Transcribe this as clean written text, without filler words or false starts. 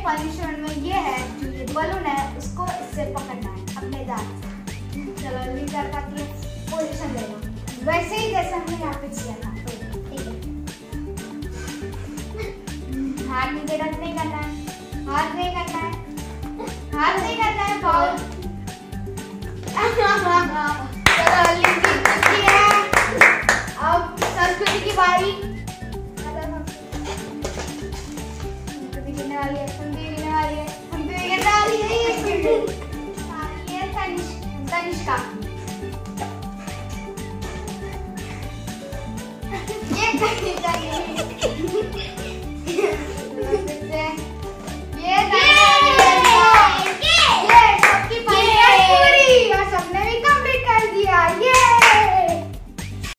Punishment में ये है कि ये बलून है, उसको इससे पकड़ना है अपने दांत से। चलो लीडर का पोजीशन ले लो, वैसे ही जैसे हमने यहाँ पे किया था। ठीक है, हाथ नीचे टच नहीं करना है, हाथ नहीं करना है, हाथ नहीं करना है, फाउल। चलो लिंकी खुशी है। अब संस्कृति की बारी। संस्कृति गिरने वाली है, संस्कृति गिरने वाली है, संस्कृति गिरने वाली है, ये तनिष्का। ये तनिष्का